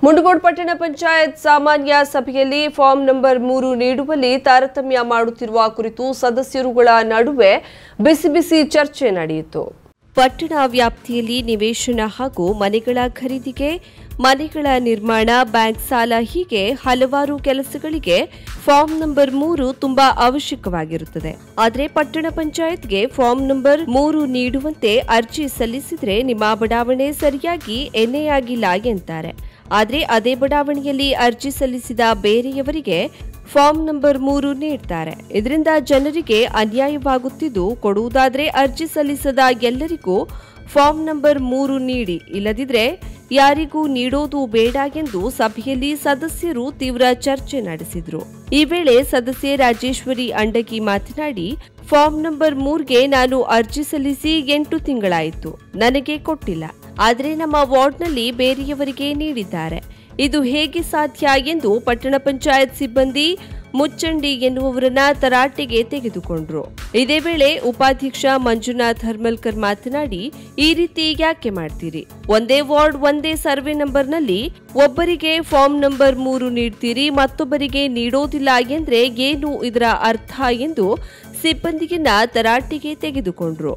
ಮುಂಡಗೋಡ್ ಪಟ್ಟಣ ಪಂಚಾಯತ್ ಸಾಮಾನ್ಯ ಸಭೆಯಲ್ಲಿ ಫಾರ್ಮ್ ನಂಬರ್ 3 ನೀಡುವಲ್ಲಿ ತಾರತಮ್ಯ ಮಾಡುತ್ತಿರುವ ಕುರಿತು ಸದಸ್ಯರುಗಳ ನಡುವೆ ಬಿಸಿ ಚರ್ಚೆ ನಡೆಯಿತು. ಪಟ್ಟಣ ವ್ಯಾಪ್ತಿಯಲ್ಲಿ ನಿವೇಶನ ಹಾಗೂ ಮನೆಗಳ ಖರೀದಿಗೆ, ಮನೆಗಳ ನಿರ್ಮಾಣ, ಬ್ಯಾಂಕ್ ಸಾಲ ಹೀಗೆ ಹಲವಾರು ಕೆಲಸಗಳಿಗೆ ಫಾರ್ಮ್ ನಂಬರ್ 3 ತುಂಬಾ ಅವಶ್ಯಕವಾಗಿರುತ್ತದೆ. ಆದರೆ ಪಟ್ಟಣ ಪಂಚಾಯತ್ಗೆ ಫಾರ್ಮ್ ನಂಬರ್ 3 ನೀಡುವಂತೆ ಅರ್ಜಿ ಸಲ್ಲಿಸಿದ್ರೆ ನಿಮ್ಮ ಬಡಾವಣೆ ಸರಿಯಾಗಿ ಎನ್ಎ ಆಗಿಲ್ಲ ಎಂತಾರೆ. ಆದರೆ ಅದೇ ಬಡಾವಣೆಯಲ್ಲಿ ಅರ್ಜಿ ಸಲ್ಲಿಸಿದ ಬೇರೆಯವರಿಗೆ ಫಾರ್ಮ್ ನಂಬರ್ 3 ನೀಡ್ತಾರೆ. ಇದರಿಂದ ಜನರಿಗೆ ಅನ್ಯಾಯವಾಗುತ್ತಿದ್ದು, ಕೊಡುವುದಾದರೆ ಅರ್ಜಿ ಸಲ್ಲಿಸದ ಎಲ್ಲರಿಗೂ ಫಾರ್ಮ್ ನಂಬರ್ 3 ನೀಡಿ, ಇಲ್ಲದಿದ್ರೆ ಯಾರಿಗೂ ನೀಡೋದು ಬೇಡ ಎಂದು ಸಭೆಯಲ್ಲಿ ಸದಸ್ಯರು ತೀವ್ರ ಚರ್ಚೆ ನಡೆಸಿದರು. ಈ ವೇಳೆ ಸದಸ್ಯೆ ರಾಜೇಶ್ವರಿ ಅಂಡಗಿ ಮಾತನಾಡಿ, ಫಾರ್ಮ್ ನಂಬರ್ 3ಗೆ ನಾನು ಅರ್ಜಿ ಸಲ್ಲಿಸಿ 8 ತಿಂಗಳಾಯಿತು, ನನಗೆ ಕೊಟ್ಟಿಲ್ಲ. ಆದರೆ ನಮ್ಮ ವಾರ್ಡ್ನಲ್ಲಿ ಬೇರೆಯವರಿಗೆ ನೀಡಿದ್ದಾರೆ. ಇದು ಹೇಗೆ ಸಾಧ್ಯ ಎಂದು ಪಟ್ಟಣ ಪಂಚಾಯತ್ ಸಿಬ್ಬಂದಿ ಮುಚ್ಚಂಡಿ ಎನ್ನುವವರನ್ನ ತರಾಟೆಗೆ ತೆಗೆದುಕೊಂಡ್ರು. ಇದೇ ವೇಳೆ ಉಪಾಧ್ಯಕ್ಷ ಮಂಜುನಾಥ್ ಹರ್ಮಲ್ಕರ್ ಮಾತನಾಡಿ, ಈ ರೀತಿ ಯಾಕೆ ಮಾಡ್ತೀರಿ? ಒಂದೇ ವಾರ್ಡ್ ಒಂದೇ ಸರ್ವೆ ನಂಬರ್ನಲ್ಲಿ ಒಬ್ಬರಿಗೆ ಫಾರ್ಮ್ ನಂಬರ್ 3 ನೀಡ್ತೀರಿ, ಮತ್ತೊಬ್ಬರಿಗೆ ನೀಡೋದಿಲ್ಲ ಎಂದ್ರೆ ಏನು ಇದರ ಅರ್ಥ ಎಂದು ಸಿಬ್ಬಂದಿಯನ್ನ ತರಾಟೆಗೆ ತೆಗೆದುಕೊಂಡ್ರು.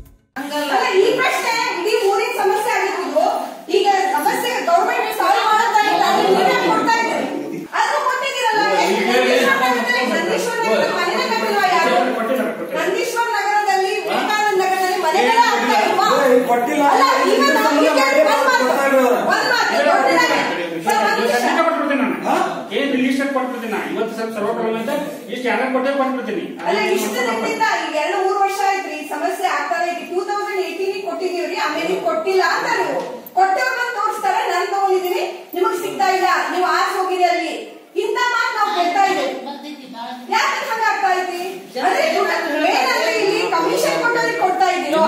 ಸಮಸ್ಯೆ ಆಗ್ತಾರೆ. 2018 ಕೊಟ್ಟಿದೀವ್ರಿ, ಆಮೇಲೆ ಕೊಟ್ಟಿಲ್ಲ ಅಂತ ನೀವು ಕೊಟ್ಟವ್ರನ್ನ ತೋರಿಸ್ತಾರೆ. ನಾನು ತಗೊಂಡಿದ್ದೀನಿ, ನಿಮಗ್ ಸಿಗ್ತಾ ಇಲ್ಲ, ನೀವು ಆರ್ಸ್ ಹೋಗಿರಿ ಅಲ್ಲಿ ಇಂತ ಮಾತು ನಾವು ಕೇಳ್ತಾ ಇದ್ದೀವಿ. ಯಾಕೆ ಹಂಗ ಆಗ್ತಾ ಐತಿ? ಇಲ್ಲಿ ಕಮಿಷನ್ ಕೊಟ್ಟವ್ರಿಗೆ ಕೊಡ್ತಾ ಇದ್ದೀರೋ,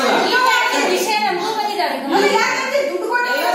ಯಾಕಂದ್ರೆ ದುಡ್ಡು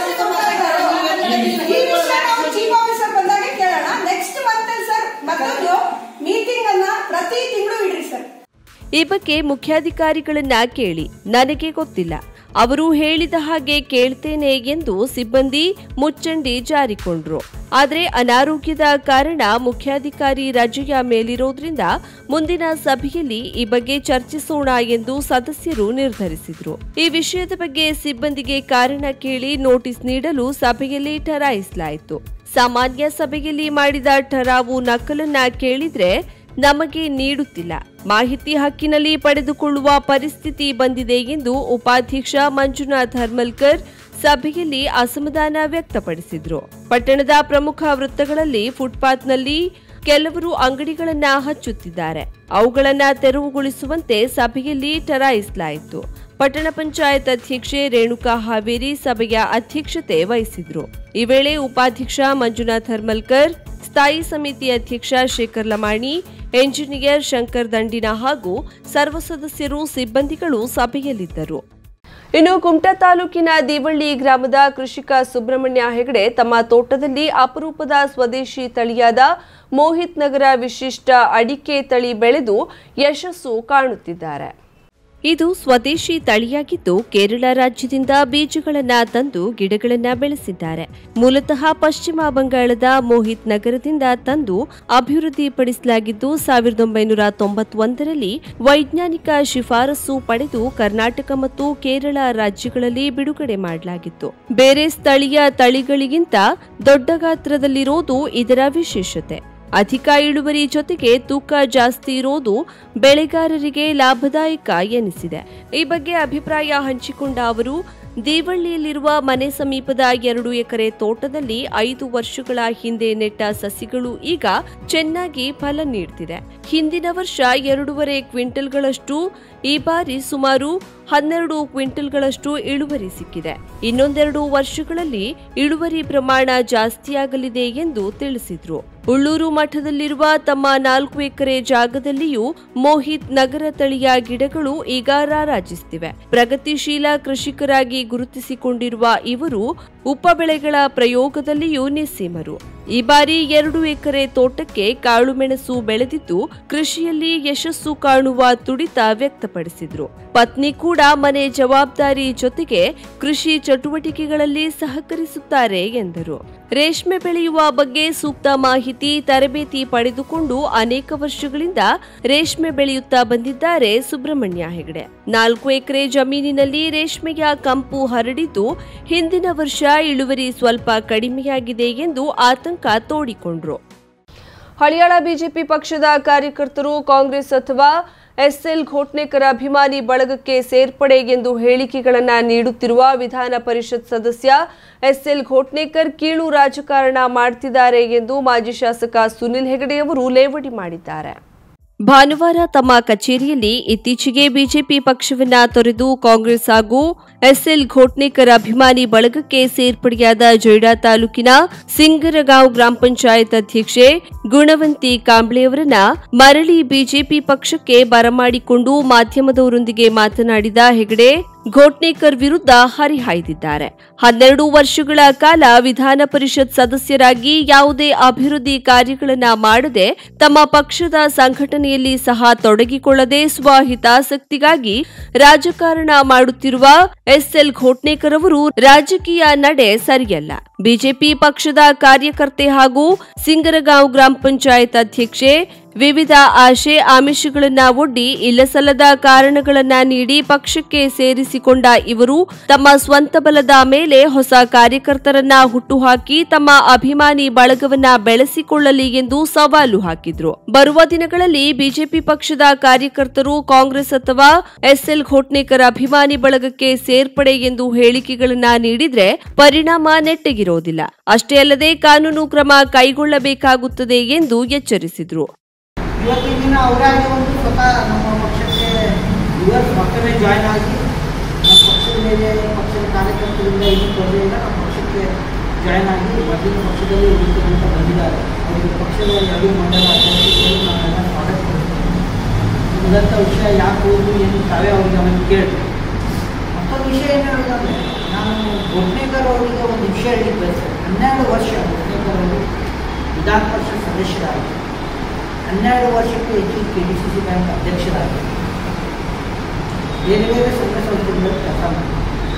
ಕೊಟ್ಟು ಚೀಫ್ ಆಫೀಸರ್ ಬಂದಾಗ ಕೇಳೋಣ. ನೆಕ್ಸ್ಟ್ ಮಂತ್ ಸರ್ ಮತ್ತೊಂದು ಮೀಟಿಂಗ್ ಅನ್ನ ಪ್ರತಿ ತಿಂಗಳು ಇಡ್ರಿ ಸರ್. ಈ ಬಗ್ಗೆ ಮುಖ್ಯಾಧಿಕಾರಿಗಳನ್ನ ಕೇಳಿ, ನನಗೆ ಗೊತ್ತಿಲ್ಲ, ಅವರು ಹೇಳಿದ ಹಾಗೆ ಕೇಳ್ತೇನೆ ಎಂದು ಸಿಬ್ಬಂದಿ ಮುಚ್ಚಂಡಿ ಜಾರಿಕೊಂಡ್ರು. ಆದರೆ ಅನಾರೋಗ್ಯದ ಕಾರಣ ಮುಖ್ಯಾಧಿಕಾರಿ ರಜೆಯ ಮೇಲಿರೋದ್ರಿಂದ ಮುಂದಿನ ಸಭೆಯಲ್ಲಿ ಈ ಬಗ್ಗೆ ಚರ್ಚಿಸೋಣ ಎಂದು ಸದಸ್ಯರು ನಿರ್ಧರಿಸಿದ್ರು. ಈ ವಿಷಯದ ಬಗ್ಗೆ ಸಿಬ್ಬಂದಿಗೆ ಕಾರಣ ಕೇಳಿ ನೋಟಿಸ್ ನೀಡಲು ಸಭೆಯಲ್ಲಿ ಠರಾಯಿಸಲಾಯಿತು. ಸಾಮಾನ್ಯ ಸಭೆಯಲ್ಲಿ ಮಾಡಿದ ಠರಾವು ನಕಲನ್ನ ಕೇಳಿದ್ರೆ ನಮಗೆ ನೀಡುತ್ತಿಲ್ಲ, ಮಾಹಿತಿ ಹಕ್ಕಿನಲ್ಲಿ ಪಡೆದುಕೊಳ್ಳುವ ಪರಿಸ್ಥಿತಿ ಬಂದಿದೆ ಎಂದು ಉಪಾಧ್ಯಕ್ಷ ಮಂಜುನಾಥ್ ಹರ್ಮಲ್ಕರ್ ಸಭೆಯಲ್ಲಿ ಅಸಮಾಧಾನ ವ್ಯಕ್ತಪಡಿಸಿದರು. ಪಟ್ಟಣದ ಪ್ರಮುಖ ವೃತ್ತಗಳಲ್ಲಿ ಫುಟ್ಪಾತ್ನಲ್ಲಿ ಕೆಲವರು ಅಂಗಡಿಗಳನ್ನ ಹಚ್ಚುತ್ತಿದ್ದಾರೆ, ಅವುಗಳನ್ನ ತೆರವುಗೊಳಿಸುವಂತೆ ಸಭೆಯಲ್ಲಿ ಠರಾಯಿಸಲಾಯಿತು. ಪಟ್ಟಣ ಪಂಚಾಯತ್ ಅಧ್ಯಕ್ಷೆ ರೇಣುಕಾ ಹಾವೇರಿ ಸಭೆಯ ಅಧ್ಯಕ್ಷತೆ ವಹಿಸಿದ್ರು. ಈ ವೇಳೆ ಉಪಾಧ್ಯಕ್ಷ ಮಂಜುನಾಥ್ ಹರ್ಮಲ್ಕರ್, ಸ್ಥಾಯಿ ಸಮಿತಿ ಅಧ್ಯಕ್ಷ ಶೇಖರ್ ಲಮಾಣಿ, ಎಂಜಿನಿಯರ್ ಶಂಕರ್ ದಂಡಿನ ಹಾಗೂ ಸರ್ವ ಸದಸ್ಯರು, ಸಿಬ್ಬಂದಿಗಳು ಸಭೆಯಲ್ಲಿದ್ದರು. ಇನ್ನು ಕುಮಟಾ ತಾಲೂಕಿನ ದೀವಳ್ಳಿ ಗ್ರಾಮದ ಕೃಷಿಕ ಸುಬ್ರಹ್ಮಣ್ಯ ಹೆಗಡೆ ತಮ್ಮ ತೋಟದಲ್ಲಿ ಅಪರೂಪದ ಸ್ವದೇಶಿ ತಳಿಯಾದ ಮೋಹಿತ್ ನಗರ ವಿಶಿಷ್ಟ ಅಡಿಕೆ ತಳಿ ಬೆಳೆದು ಯಶಸ್ಸು ಕಾಣುತ್ತಿದ್ದಾರೆ. ಇದು ಸ್ವದೇಶಿ ತಳಿಯಾಗಿದ್ದು ಕೇರಳ ರಾಜ್ಯದಿಂದ ಬೀಜಗಳನ್ನು ತಂದು ಗಿಡಗಳನ್ನು ಬೆಳೆಸಿದ್ದಾರೆ. ಮೂಲತಃ ಪಶ್ಚಿಮ ಬಂಗಾಳದ ಮೋಹಿತ್ ನಗರದಿಂದ ತಂದು ಅಭಿವೃದ್ಧಿಪಡಿಸಲಾಗಿದ್ದು 1991ರಲ್ಲಿ ವೈಜ್ಞಾನಿಕ ಶಿಫಾರಸು ಪಡೆದು ಕರ್ನಾಟಕ ಮತ್ತು ಕೇರಳ ರಾಜ್ಯಗಳಲ್ಲಿ ಬಿಡುಗಡೆ ಮಾಡಲಾಗಿತ್ತು. ಬೇರೆ ಸ್ಥಳೀಯ ತಳಿಗಳಿಗಿಂತ ದೊಡ್ಡ ಗಾತ್ರದಲ್ಲಿರೋದು ಇದರ ವಿಶೇಷತೆ. ಅಧಿಕ ಇಳುವರಿ ಜೊತೆಗೆ ತೂಕ ಜಾಸ್ತಿ ಇರೋದು ಬೆಳೆಗಾರರಿಗೆ ಲಾಭದಾಯಕ ಎನಿಸಿದೆ. ಈ ಬಗ್ಗೆ ಅಭಿಪ್ರಾಯ ಹಂಚಿಕೊಂಡ ಅವರು, ದೇವಳ್ಳಿಯಲ್ಲಿರುವ ಮನೆ ಸಮೀಪದ 2 ಎಕರೆ ತೋಟದಲ್ಲಿ 5 ವರ್ಷಗಳ ಹಿಂದೆ ನೆಟ್ಟ ಸಸಿಗಳು ಈಗ ಚೆನ್ನಾಗಿ ಫಲ ನೀಡುತ್ತಿದೆ. ಹಿಂದಿನ ವರ್ಷ 2.5 ಕ್ವಿಂಟಲ್ಗಳಷ್ಟು, ಈ ಬಾರಿ ಸುಮಾರು 12 ಕ್ವಿಂಟಲ್ಗಳಷ್ಟು ಇಳುವರಿ ಸಿಕ್ಕಿದೆ. ಇನ್ನೊಂದೆರಡು ವರ್ಷಗಳಲ್ಲಿ ಇಳುವರಿ ಪ್ರಮಾಣ ಜಾಸ್ತಿಯಾಗಲಿದೆ ಎಂದು ತಿಳಿಸಿದ್ರು. ಉಳ್ಳೂರು ಮಠದಲ್ಲಿರುವ ತಮ್ಮ 4 ಎಕರೆ ಜಾಗದಲ್ಲಿಯೂ ಮೋಹಿತ್ ನಗರ ತಳಿಯ ಗಿಡಗಳು ಈಗ ರಾರಾಜಿಸುತ್ತಿವೆ. ಪ್ರಗತಿಶೀಲ ಕೃಷಿಕರಾಗಿ ಗುರುತಿಸಿಕೊಂಡಿರುವ ಇವರು ಉಪ ಬೆಳೆಗಳ ಪ್ರಯೋಗದಲ್ಲಿಯೂ ನಿಸ್ಸೀಮರು. ಈ ಬಾರಿ 2 ಎಕರೆ ತೋಟಕ್ಕೆ ಕಾಳುಮೆಣಸು ಬೆಳೆದಿದ್ದು ಕೃಷಿಯಲ್ಲಿ ಯಶಸ್ಸು ಕಾಣುವ ತುಡಿತ ವ್ಯಕ್ತಪಡಿಸಿದ್ರು. ಪತ್ನಿ ಕೂಡ ಮನೆ ಜವಾಬ್ದಾರಿ ಜೊತೆಗೆ ಕೃಷಿ ಚಟುವಟಿಕೆಗಳಲ್ಲಿ ಸಹಕರಿಸುತ್ತಾರೆ ಎಂದರು. ರೇಷ್ಮೆ ಬೆಳೆಯುವ ಬಗ್ಗೆ ಸೂಕ್ತ ಮಾಹಿತಿ, ತರಬೇತಿ ಪಡೆದುಕೊಂಡು ಅನೇಕ ವರ್ಷಗಳಿಂದ ರೇಷ್ಮೆ ಬೆಳೆಯುತ್ತಾ ಬಂದಿದ್ದಾರೆ ಸುಬ್ರಹ್ಮಣ್ಯ ಹೆಗಡೆ. 4 ಎಕರೆ ಜಮೀನಿನಲ್ಲಿ ರೇಷ್ಮೆಯ ಕಂಪು ಹರಡಿದ್ದು ಹಿಂದಿನ ವರ್ಷ ಇಳುವರಿ ಸ್ವಲ್ಪ ಕಡಿಮೆಯಾಗಿದೆ ಎಂದು ಆತಂಕ ತೋಡಿಕೊಂಡ್ರು. ಹಳಿಯಾಳ ಬಿಜೆಪಿ ಪಕ್ಷದ ಕಾರ್ಯಕರ್ತರು ಕಾಂಗ್ರೆಸ್ ಅಥವಾ ಎಸ್ಎಲ್ ಘೋಟ್ನೇಕರ್ ಅಭಿಮಾನಿ ಬಳಗಕ್ಕೆ ಸೇರ್ಪಡೆ ಎಂದು ಹೇಳಿಕೆಗಳನ್ನು ನೀಡುತ್ತಿರುವ ವಿಧಾನ ಪರಿಷತ್ ಸದಸ್ಯ ಎಸ್ಎಲ್ ಘೋಟ್ನೇಕರ್ ಕೀಳು ರಾಜಕಾರಣ ಮಾಡುತ್ತಿದ್ದಾರೆ ಎಂದು ಮಾಜಿ ಶಾಸಕ ಸುನಿಲ್ ಹೆಗಡೆಯವರು ಲೇವಡಿ ಮಾಡಿದ್ದಾರೆ. ಭಾನುವಾರ ತಮ್ಮ ಕಚೇರಿಯಲ್ಲಿ ಇತ್ತೀಚೆಗೆ ಬಿಜೆಪಿ ಪಕ್ಷವನ್ನ ತೊರೆದು ಕಾಂಗ್ರೆಸ್ ಹಾಗೂ ಎಸ್ಎಲ್ ಘೋಟ್ನೇಕರ್ ಅಭಿಮಾನಿ ಬಳಗಕ್ಕೆ ಸೇರ್ಪಡೆಯಾದ ಜೊಯ್ಡಾ ತಾಲೂಕಿನ ಸಿಂಗರಗಾಂವ್ ಗ್ರಾಮ ಪಂಚಾಯತ್ ಅಧ್ಯಕ್ಷೆ ಗುಣವಂತಿ ಕಾಂಬ್ಳೆಯವರನ್ನ ಮರಳಿ ಬಿಜೆಪಿ ಪಕ್ಷಕ್ಕೆ ಬರಮಾಡಿಕೊಂಡು ಮಾಧ್ಯಮದವರೊಂದಿಗೆ ಮಾತನಾಡಿದ ಹೆಗಡೆ ಘೋಟ್ನೇಕರ್ ವಿರುದ್ಧ ಹರಿಹಾಯ್ದಿದ್ದಾರೆ. 12 ವರ್ಷಗಳ ಕಾಲ ವಿಧಾನ ಪರಿಷತ್ ಸದಸ್ಯರಾಗಿ ಯಾವುದೇ ಅಭಿವೃದ್ಧಿ ಕಾರ್ಯಗಳನ್ನ ಮಾಡದೆ ತಮ್ಮ ಪಕ್ಷದ ಸಂಘಟನೆಯಲ್ಲಿ ಸಹ ತೊಡಗಿಕೊಳ್ಳದೆ ಸ್ವಹಿತಾಸಕ್ತಿಗಾಗಿ ರಾಜಕಾರಣ ಮಾಡುತ್ತಿರುವ ಎಸ್ಎಲ್ ಘೋಟ್ನೇಕರ್ ಅವರು ರಾಜಕೀಯ ನಡೆ ಸರಿಯಲ್ಲ. ಬಿಜೆಪಿ ಪಕ್ಷದ ಕಾರ್ಯಕರ್ತೆ ಹಾಗೂ ಸಿಂಗರಗಾಂವ್ ಗ್ರಾಮ ಪಂಚಾಯತ್ ಅಧ್ಯಕ್ಷೆ ವಿವಿಧ ಆಶೆ ಆಮಿಷಗಳನ್ನ ಒಡ್ಡಿ ಇಲ್ಲಸಲ್ಲದ ಕಾರಣಗಳನ್ನ ನೀಡಿ ಪಕ್ಷಕ್ಕೆ ಸೇರಿಸಿಕೊಂಡ ಇವರು ತಮ್ಮ ಸ್ವಂತ ಬಲದ ಮೇಲೆ ಹೊಸ ಕಾರ್ಯಕರ್ತರನ್ನ ಹುಟ್ಟುಹಾಕಿ ತಮ್ಮ ಅಭಿಮಾನಿ ಬಳಗವನ್ನ ಬೆಳೆಸಿಕೊಳ್ಳಲಿ ಎಂದು ಸವಾಲು ಹಾಕಿದ್ರು. ಬರುವ ದಿನಗಳಲ್ಲಿ ಬಿಜೆಪಿ ಪಕ್ಷದ ಕಾರ್ಯಕರ್ತರು ಕಾಂಗ್ರೆಸ್ ಅಥವಾ ಎಸ್ಎಲ್ ಘೋಟ್ನೇಕರ್ ಅಭಿಮಾನಿ ಬಳಗಕ್ಕೆ ಸೇರ್ಪಡೆ ಎಂದು ಹೇಳಿಕೆಗಳನ್ನ ನೀಡಿದ್ರೆ ಪರಿಣಾಮ ನೆಟ್ಟಗಿರೋದಿಲ್ಲ. ಅಷ್ಟೇ ಅಲ್ಲದೆ ಕಾನೂನು ಕ್ರಮ ಕೈಗೊಳ್ಳಬೇಕಾಗುತ್ತದೆ ಎಂದು ಎಚ್ಚರಿಸಿದ್ರು. ಇವತ್ತಿನ ದಿನ ಅವರಾಗಿ ಒಂದು ಸ್ವತಃ ನಮ್ಮ ಪಕ್ಷಕ್ಕೆ ಮಕ್ಕಳೇ ಜಾಯ್ನ್ ಆಗಿ ನಮ್ಮ ಪಕ್ಷದ ಮೇಲೆ ಪಕ್ಷದ ಕಾರ್ಯಕರ್ತರಿಂದ ಏನು ತೊಂದರೆ ಇಲ್ಲ, ನಮ್ಮ ಪಕ್ಷಕ್ಕೆ ಜಾಯ್ನ್ ಆಗಿ ಮೊದಲಿನ ಪಕ್ಷದಲ್ಲಿ ಉಳಿದುಕೊಂಡು ಬಂದಿದ್ದಾರೆ. ಅವರಿಗೆ ಪಕ್ಷದ 2 ಮಂಡಲ ಅಧ್ಯಕ್ಷರು ನಾವೆಲ್ಲ ಸ್ವಾಗತ ಮಾಡ್ತೀವಿ. ಉಳಿದಂಥ ವಿಷಯ ಯಾಕೆ ಹೋದ್ರು ಏನು ತಾವೇ ಅವರಿಗೆ ಅವರಿಗೆ ಕೇಳಿದೆ. ಮತ್ತೊಂದು ವಿಷಯ ಏನು ಹೇಳೋದಂದರೆ, ನಾನು ಘೋಟ್ನೇಕರ್ ಅವರಿಗೆ ಒಂದು ವಿಷಯ ಹೇಳಿದ್ದು ಬಯಸ್ತೇನೆ. 12 ವರ್ಷ ಘೋಟ್ನೇಕರ್ ಅವರು ವಿಧಾನ ಪರಿಷತ್ ಸದಸ್ಯರಾಗಿ 12 ವರ್ಷಕ್ಕೂ ಹೆಚ್ಚು ಕೆಡಿಸಿಸಿ ಬ್ಯಾಂಕ್ ಅಧ್ಯಕ್ಷರಾಗಿ ಬೇರೆ ಬೇರೆ ಸಂಘ ಸಂಸ್ಥೆಗಳು ಕೆಲಸ ಮಾಡಿದ್ದಾರೆ.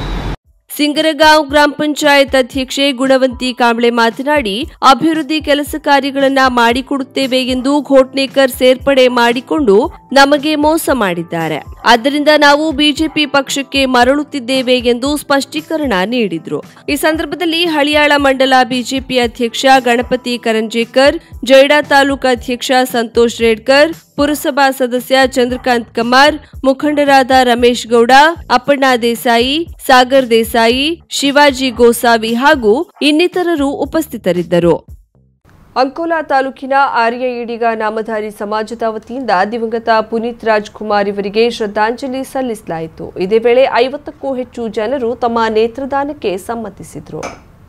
ಸಿಂಗರಗಾಂವ್ ಗ್ರಾಮ ಪಂಚಾಯತ್ ಅಧ್ಯಕ್ಷೆ ಗುಣವಂತಿ ಕಾಂಬ್ಳೆ ಮಾತನಾಡಿ ಅಭಿವೃದ್ಧಿ ಕೆಲಸ ಕಾರ್ಯಗಳನ್ನ ಮಾಡಿಕೊಡುತ್ತೇವೆ ಎಂದು ಘೋಟ್ನೇಕರ್ ಸೇರ್ಪಡೆ ಮಾಡಿಕೊಂಡು ನಮಗೆ ಮೋಸ ಮಾಡಿದ್ದಾರೆ. ಆದ್ದರಿಂದ ನಾವು ಬಿಜೆಪಿ ಪಕ್ಷಕ್ಕೆ ಮರಳುತ್ತಿದ್ದೇವೆ ಎಂದು ಸ್ಪಷ್ಟೀಕರಣ ನೀಡಿದ್ರು. ಈ ಸಂದರ್ಭದಲ್ಲಿ ಹಳಿಯಾಳ ಮಂಡಲ ಬಿಜೆಪಿ ಅಧ್ಯಕ್ಷ ಗಣಪತಿ ಕರಂಜೇಕರ್, ಜೊಯ್ಡಾ ತಾಲೂಕು ಅಧ್ಯಕ್ಷ ಸಂತೋಷ್ ರೇಡ್ಕರ್, ಪುರಸಭಾ ಸದಸ್ಯ ಚಂದ್ರಕಾಂತ್ ಕಮಾರ್, ಮುಖಂಡರಾದ ರಮೇಶ್ ಗೌಡ, ಅಪ್ಪಣ್ಣ ದೇಸಾಯಿ, ಸಾಗರ್ ದೇಸಾಯಿ, ಶಿವಾಜಿ ಗೋಸಾವಿ ಹಾಗೂ ಇನ್ನಿತರರು ಉಪಸ್ಥಿತರಿದ್ದರು. ಅಂಕೋಲಾ ತಾಲೂಕಿನ ಆರ್ಯ ಈಡಿಗ ನಾಮಧಾರಿ ಸಮಾಜದ ವತಿಯಿಂದ ದಿವಂಗತ ಪುನೀತ್ ರಾಜ್ಕುಮಾರ್ ಇವರಿಗೆ ಶ್ರದ್ಧಾಂಜಲಿ ಸಲ್ಲಿಸಲಾಯಿತು. ಇದೇ ವೇಳೆ 50ಕ್ಕೂ ಹೆಚ್ಚು ಜನರು ತಮ್ಮ ನೇತ್ರದಾನಕ್ಕೆ ಸಮ್ಮತಿಸಿದರು.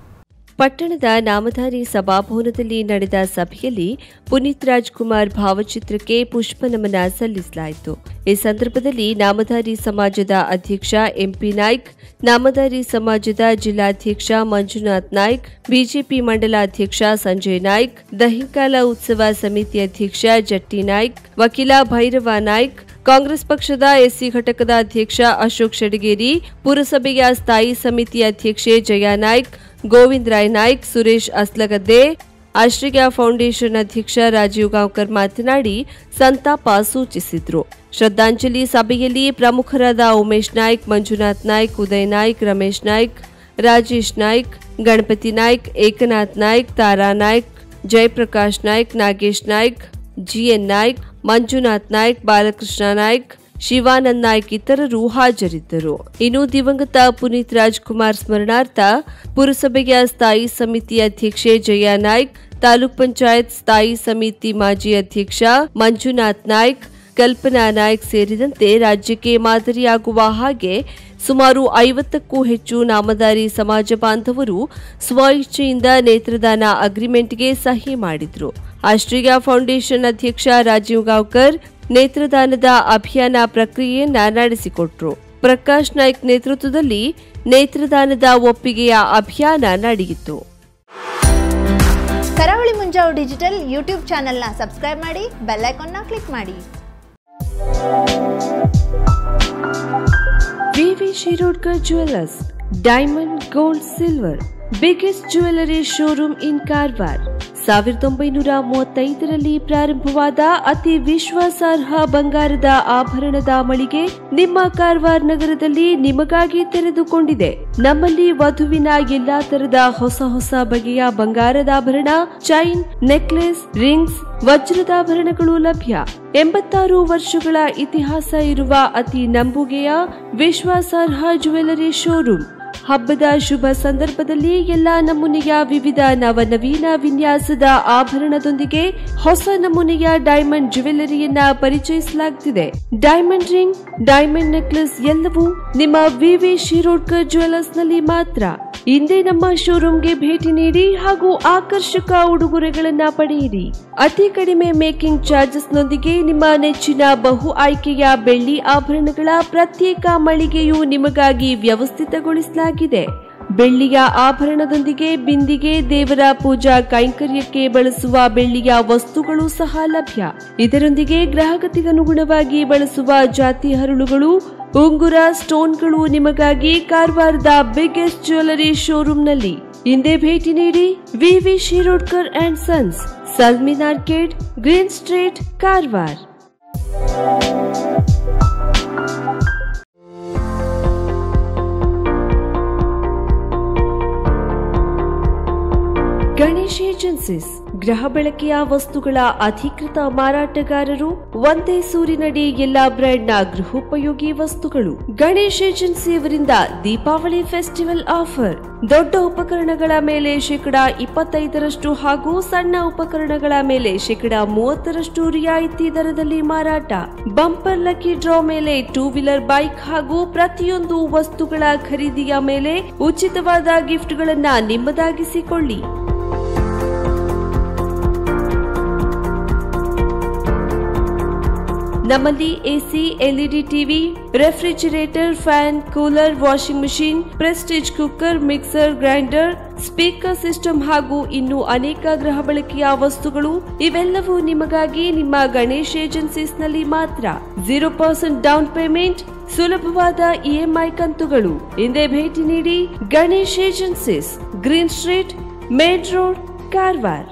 ಪಟ್ಟಣದ ನಾಮಧಾರಿ ಸಭಾಭವನದಲ್ಲಿ ನಡೆದ ಸಭೆಯಲ್ಲಿ ಪುನೀತ್ ರಾಜ್ಕುಮಾರ್ ಭಾವಚಿತ್ರಕ್ಕೆ ಪುಷ್ಪ ನಮನ ಸಲ್ಲಿಸಲಾಯಿತು. ಈ ಸಂದರ್ಭದಲ್ಲಿ ನಾಮಧಾರಿ ಸಮಾಜದ ಅಧ್ಯಕ್ಷ ಎಂಪಿ ನಾಯ್ಕ್, ನಾಮಧಾರಿ ಸಮಾಜದ ಜಿಲ್ಲಾಧ್ಯಕ್ಷ ಮಂಜುನಾಥ್ ನಾಯ್ಕ್, ಬಿಜೆಪಿ ಮಂಡಲ ಅಧ್ಯಕ್ಷ ಸಂಜಯ್ ನಾಯ್ಕ್, ದಹಿಕಾಲ ಉತ್ಸವ ಸಮಿತಿ ಅಧ್ಯಕ್ಷ ಜಟ್ಟಿ ನಾಯ್ಕ್, ವಕೀಲ ಭೈರವ ನಾಯ್ಕ್, ಕಾಂಗ್ರೆಸ್ ಪಕ್ಷದ ಎಸ್ಸಿ ಘಟಕದ ಅಧ್ಯಕ್ಷ ಅಶೋಕ್ ಶೆಡಗೇರಿ, ಪುರಸಭೆಯ ಸ್ಥಾಯಿ ಸಮಿತಿ ಅಧ್ಯಕ್ಷೆ ಜಯಾ ನಾಯ್ಕ್, ಗೋವಿಂದ್ ರಾಯ್ ನಾಯ್ಕ್, ಸುರೇಶ್ ಅಸ್ಲಗದ್ದೆ, ಆಶ್ರಯ ಫೌಂಡೇಶನ್ ಅಧ್ಯಕ್ಷ ರಾಜೀವ್ ಗಾಂವ್ಕರ್ ಮಾತನಾಡಿ ಸಂತಾಪ ಸೂಚಿಸಿದ್ರು. ಶ್ರದ್ಧಾಂಜಲಿ ಸಭೆಯಲ್ಲಿ ಪ್ರಮುಖರಾದ ಉಮೇಶ್ ನಾಯ್ಕ್, ಮಂಜುನಾಥ್ ನಾಯ್ಕ್, ಉದಯ್ ನಾಯ್ಕ್, ರಮೇಶ್ ನಾಯ್ಕ್, ರಾಜೇಶ್ ನಾಯ್ಕ್, ಗಣಪತಿ ನಾಯ್ಕ್, ಏಕನಾಥ್ ನಾಯ್ಕ್, ತಾರಾ ನಾಯ್ಕ್, ಜಯಪ್ರಕಾಶ್ ನಾಯ್ಕ್, ನಾಗೇಶ್ ನಾಯ್ಕ್, ಜಿಎನ್ ನಾಯ್ಕ್, ಮಂಜುನಾಥ್ ನಾಯ್ಕ್, ಬಾಲಕೃಷ್ಣ ನಾಯ್ಕ್, ಶಿವಾನಂದ್ ನಾಯ್ಕ್ ಇತರರು ಹಾಜರಿದ್ದರು. ಇನ್ನು ದಿವಂಗತ ಪುನೀತ್ ರಾಜ್ಕುಮಾರ್ ಸ್ಮರಣಾರ್ಥ ಪುರಸಭೆಯ ಸ್ಥಾಯಿ ಸಮಿತಿ ಅಧ್ಯಕ್ಷೆ ಜಯಾ ನಾಯ್ಕ್, ತಾಲೂಕ್ ಪಂಚಾಯತ್ ಸ್ಥಾಯಿ ಸಮಿತಿ ಮಾಜಿ ಅಧ್ಯಕ್ಷ ಮಂಜುನಾಥ್ ನಾಯ್ಕ್, ಕಲ್ಪನಾ ನಾಯ್ಕ್ ಸೇರಿದಂತೆ ರಾಜ್ಯಕ್ಕೆ ಮಾದರಿಯಾಗುವ ಹಾಗೆ ಸುಮಾರು 50ಕ್ಕೂ ಹೆಚ್ಚು ನಾಮಧಾರಿ ಸಮಾಜ ಬಾಂಧವರು ಸ್ವಇಚ್ಛೆಯಿಂದ ನೇತ್ರದಾನ ಅಗ್ರಿಮೆಂಟ್ಗೆ ಸಹಿ ಮಾಡಿದ್ರು. ಆಶ್ರಯ ಫೌಂಡೇಶನ್ ಅಧ್ಯಕ್ಷ ರಾಜೀವ್ ಗಾಂವ್ಕರ್ ನೇತ್ರದಾನದ ಅಭಿಯಾನ ಪ್ರಕ್ರಿಯೆಯನ್ನ ನಡೆಸಿಕೊಟ್ರು. ಪ್ರಕಾಶ್ ನಾಯ್ಕ್ ನೇತೃತ್ವದಲ್ಲಿ ನೇತ್ರದಾನದ ಒಪ್ಪಿಗೆಯ ಅಭಿಯಾನ ನಡೆಯಿತು. ಕರಾವಳಿ ಮುಂಜಾವು ಡಿಜಿಟಲ್ ಯೂಟ್ಯೂಬ್ ಚಾನೆಲ್ನ ಸಬ್ಸ್ಕ್ರೈಬ್ ಮಾಡಿ, ಬೆಲ್ ಐಕಾನ್ನ ಕ್ಲಿಕ್ ಮಾಡಿ. V V Shirodkar jewellers, diamond, gold, silver, biggest jewellery showroom in Karwar. 1935ರಲ್ಲಿ ಪ್ರಾರಂಭವಾದ ಅತಿ ವಿಶ್ವಾಸಾರ್ಹ ಬಂಗಾರದ ಆಭರಣದ ಮಳಿಗೆ ನಿಮ್ಮ ಕಾರವಾರ ನಗರದಲ್ಲಿ ನಿಮಗಾಗಿ ತೆರೆದುಕೊಂಡಿದೆ. ನಮ್ಮಲ್ಲಿ ವಧುವಿನ ಎಲ್ಲಾ ತರದ ಹೊಸ ಬಗೆಯ ಬಂಗಾರದಾಭರಣ, ಚೈನ್, ನೆಕ್ಲೆಸ್, ರಿಂಗ್ಸ್, ವಜ್ರದಾಭರಣಗಳು ಲಭ್ಯ. 86 ವರ್ಷಗಳ ಇತಿಹಾಸ ಇರುವ ಅತಿ ನಂಬುಗೆಯ ವಿಶ್ವಾಸಾರ್ಹ ಜ್ಯುವೆಲರಿ ಶೋರೂಮ್. ಹಬ್ಬದ ಶುಭ ಸಂದರ್ಭದಲ್ಲಿ ಎಲ್ಲಾ ನಮೂನೆಯ ವಿವಿಧ ನವನವೀನ ವಿನ್ಯಾಸದ ಆಭರಣದೊಂದಿಗೆ ಹೊಸ ನಮೂನೆಯ ಡೈಮಂಡ್ ಜ್ಯುವೆಲರಿಯನ್ನ ಪರಿಚಯಿಸಲಾಗುತ್ತಿದೆ. ಡೈಮಂಡ್ ರಿಂಗ್, ಡೈಮಂಡ್ ನೆಕ್ಲೆಸ್ ಎಲ್ಲವೂ ನಿಮ್ಮ ವಿವಿ ಶಿರೋಡ್ಕರ್ ಜ್ಯುವೆಲರ್ಸ್ನಲ್ಲಿ ಮಾತ್ರ. ಇಂದೇ ನಮ್ಮ ಶೋರೂಮ್ಗೆ ಭೇಟಿ ನೀಡಿ ಹಾಗೂ ಆಕರ್ಷಕ ಉಡುಗೊರೆಗಳನ್ನ ಪಡೆಯಿರಿ. ಅತಿ ಕಡಿಮೆ ಮೇಕಿಂಗ್ ಚಾರ್ಜಸ್ನೊಂದಿಗೆ ನಿಮ್ಮ ನೆಚ್ಚಿನ ಬಹು ಆಯ್ಕೆಯ ಬೆಳ್ಳಿ ಆಭರಣಗಳ ಪ್ರತ್ಯೇಕ ಮಳಿಗೆಯು ನಿಮಗಾಗಿ ವ್ಯವಸ್ಥಿತಗೊಳಿಸಲಾಗಿದೆ. ಬೆಳ್ಳಿಯ ಆಭರಣದೊಂದಿಗೆ ಬಿಂದಿಗೆ, ದೇವರ ಪೂಜಾ ಕೈಂಕರ್ಯಕ್ಕೆ ಬಳಸುವ ಬೆಳ್ಳಿಯ ವಸ್ತುಗಳು ಸಹ ಲಭ್ಯ. ಇದರೊಂದಿಗೆ ಗ್ರಾಹಕತೆಗನುಗುಣವಾಗಿ ಬಳಸುವ ಜಾತಿ ಹರಳುಗಳು, ಉಂಗುರ, ಸ್ಟೋನ್ಗಳು ನಿಮಗಾಗಿ ಕಾರವಾರದ ಬಿಗ್ಗೆಸ್ಟ್ ಜ್ಯುವೆಲರಿ ಶೋರೂಮ್ನಲ್ಲಿ. ಇಂದೇ ಭೇಟಿ ನೀಡಿ. V V Shirodkar and sons, Salmin arcade, green street, Karwar. Ganesh agencies, ಗೃಹ ಬಳಕೆಯ ವಸ್ತುಗಳ ಅಧಿಕೃತ ಮಾರಾಟಗಾರರು. ಒಂದೇ ಸೂರಿನಡಿ ಎಲ್ಲಾ ಬ್ರ್ಯಾಂಡ್ನ ಗೃಹೋಪಯೋಗಿ ವಸ್ತುಗಳು. ಗಣೇಶ್ ಏಜೆನ್ಸಿಯವರಿಂದ ದೀಪಾವಳಿ ಫೆಸ್ಟಿವಲ್ ಆಫರ್. ದೊಡ್ಡ ಉಪಕರಣಗಳ ಮೇಲೆ 25% ಹಾಗೂ ಸಣ್ಣ ಉಪಕರಣಗಳ ಮೇಲೆ 30% ರಿಯಾಯಿತಿ ದರದಲ್ಲಿ ಮಾರಾಟ. ಬಂಪರ್ ಲಕ್ಕಿ ಡ್ರಾ ಮೇಲೆ 2 ವೀಲರ್ ಬೈಕ್ ಹಾಗೂ ಪ್ರತಿಯೊಂದು ವಸ್ತುಗಳ ಖರೀದಿಯ ಮೇಲೆ ಉಚಿತವಾದ ಗಿಫ್ಟ್ಗಳನ್ನ ನಿಮ್ಮದಾಗಿಸಿಕೊಳ್ಳಿ. ನಮ್ಮಲ್ಲಿ AC, LED TV, refrigerator, fan, cooler, washing machine, Prestige cooker, mixer, grinder, speaker system ಹಾಗೂ ಇನ್ನೂ ಅನೇಕ ಗೃಹ ಬಳಕೆಯ ವಸ್ತುಗಳು. ಇವೆಲ್ಲವೂ ನಿಮಗಾಗಿ ನಿಮ್ಮ ಗಣೇಶ್ ಏಜೆನ್ಸೀಸ್ನಲ್ಲಿ ಮಾತ್ರ. 0% ಡೌನ್ ಪೇಮೆಂಟ್, ಸುಲಭವಾದ ಇಎಂಐ ಕಂತುಗಳು. ಇಂದೇ ಭೇಟಿ ನೀಡಿ. Ganesh agencies, green street, main road, Karwar.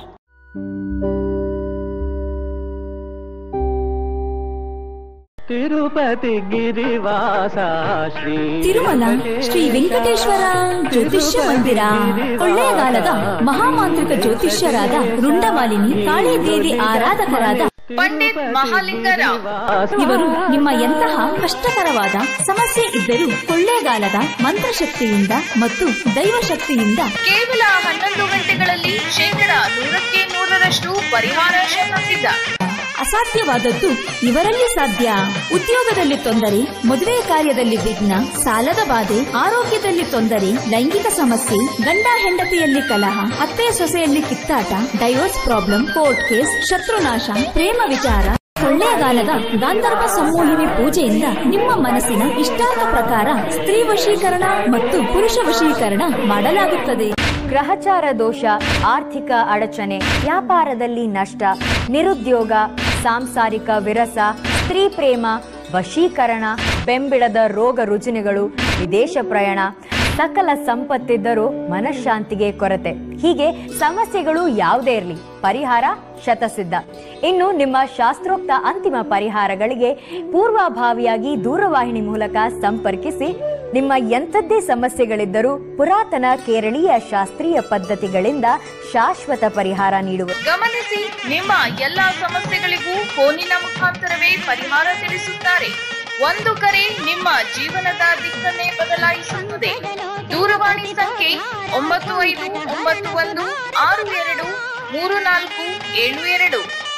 Tirupati Girivasa Tirumala Shri Venkateshwara ಜ್ಯೋತಿಷ್ಯ ಮಂದಿರ. ಕೊಳ್ಳೇಗಾಲದ ಮಹಾಮಾಂತ್ರಿಕ ಜ್ಯೋತಿಷ್ಯರಾದ ರುಂಡಮಾಲಿನಿ ಕಾಳಿದೇವಿ ಆರಾಧಕರಾದ ಪಂಡಿತ್ ಮಹಾಲಿಂಗರಾವ್ ಇವರು ನಿಮ್ಮ ಎಂತಹ ಕಷ್ಟಕರವಾದ ಸಮಸ್ಯೆ ಇದ್ದರೂ ಕೊಳ್ಳೇಗಾಲದ ಮಂತ್ರಶಕ್ತಿಯಿಂದ ಮತ್ತು ದೈವಶಕ್ತಿಯಿಂದ ಕೇವಲ 11 ಗಂಟೆಗಳಲ್ಲಿ 100% ಪರಿಹಾರ ಸಿದ್ಧ. ಅಸಾಧ್ಯವಾದದ್ದು ಇವರಲ್ಲಿ ಸಾಧ್ಯ. ಉದ್ಯೋಗದಲ್ಲಿ ತೊಂದರೆ, ಮದುವೆ ಕಾರ್ಯದಲ್ಲಿ ವಿಘ್ನ, ಸಾಲದ ಬಾಧೆ, ಆರೋಗ್ಯದಲ್ಲಿ ತೊಂದರೆ, ಲೈಂಗಿಕ ಸಮಸ್ಯೆ, ಗಂಡ ಹೆಂಡತಿಯಲ್ಲಿ ಕಲಹ, ಅತ್ತೆ ಸೊಸೆಯಲ್ಲಿ ಕಿತ್ತಾಟ, ಡೈವೋರ್ಸ್ ಪ್ರಾಬ್ಲಮ್, ಕೋರ್ಟ್ ಕೇಸ್, ಶತ್ರುನಾಶ, ಪ್ರೇಮ ವಿಚಾರ. ಕೊಳ್ಳೇಗಾಲದ ಗಾಂಧರ್ವ ಸಮೂಹಿನಿ ಪೂಜೆಯಿಂದ ನಿಮ್ಮ ಮನಸ್ಸಿನ ಇಷ್ಟಾರ್ಥ ಪ್ರಕಾರ ಸ್ತ್ರೀ ವಶೀಕರಣ ಮತ್ತು ಪುರುಷ ವಶೀಕರಣ ಮಾಡಲಾಗುತ್ತದೆ. ಗ್ರಹಚಾರ ದೋಷ, ಆರ್ಥಿಕ ಅಡಚಣೆ, ವ್ಯಾಪಾರದಲ್ಲಿ ನಷ್ಟ, ನಿರುದ್ಯೋಗ, ಸಾಂಸಾರಿಕ ವಿರಸ, ಸ್ತ್ರೀ ಪ್ರೇಮ, ವಶೀಕರಣ, ಬೆಂಬಿಡದ ರೋಗ ರುಜಿನಗಳು, ವಿದೇಶ ಪ್ರಯಾಣ, ಸಕಲ ಸಂಪತ್ತಿದ್ದರೂ ಮನಃಶಾಂತಿಗೆ ಕೊರತೆ. ಹೀಗೆ ಸಮಸ್ಯೆಗಳು ಯಾವುದೇ ಇರಲಿ, ಪರಿಹಾರ ಶತಸಿದ್ಧ. ಇನ್ನು ನಿಮ್ಮ ಶಾಸ್ತ್ರೋಕ್ತ ಅಂತಿಮ ಪರಿಹಾರಗಳಿಗೆ ಪೂರ್ವಭಾವಿಯಾಗಿ ದೂರವಾಹಿನಿ ಮೂಲಕ ಸಂಪರ್ಕಿಸಿ. ನಿಮ್ಮ ಎಂಥದ್ದೇ ಸಮಸ್ಯೆಗಳಿದ್ದರೂ ಪುರಾತನ ಕೇರಳೀಯ ಶಾಸ್ತ್ರೀಯ ಪದ್ಧತಿಗಳಿಂದ ಶಾಶ್ವತ ಪರಿಹಾರ ನೀಡುವ. ಗಮನಿಸಿ, ನಿಮ್ಮ ಎಲ್ಲಾ ಸಮಸ್ಯೆಗಳಿಗೂ ಫೋನಿನ ಮುಖಾಂತರವೇ ಪರಿಹಾರ ತಿಳಿಸುತ್ತಾರೆ. ಒಂದು ಕರೆ ನಿಮ್ಮ ಜೀವನದ ದಿಕ್ಕನ್ನೇ ಬದಲಾಯಿಸುತ್ತದೆ. ದೂರವಾಣಿ ಸಂಖ್ಯೆ 9591623472.